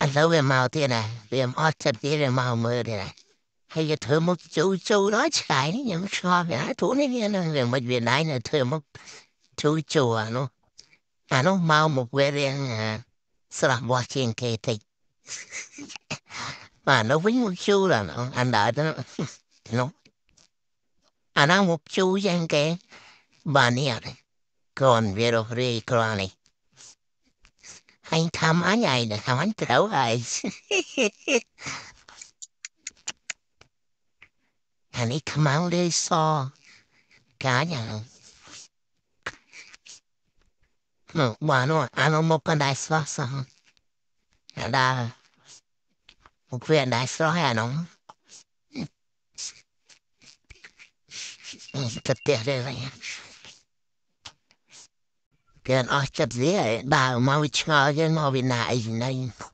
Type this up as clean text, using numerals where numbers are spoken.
lâu về màu thế này về ót chặt thế là màu mơ thế này hay là thơ một chú nói trái nhưng so với hai thú này nghe là về một việc này là thơ một chú à nó màu một quê riêng sắp watching cái thì mà nó vinh một chú là nó anh đã nó anh đang một chú dân cái bà nè còn về rồi đi còn này anh tham ăn nhảy này tham ăn trâu ai anh ấy tham ăn đi so cá nhà no bueno hanno mo pandai svassa da o qui andai no te Gan achtab dde da ma wi charge no vi na nai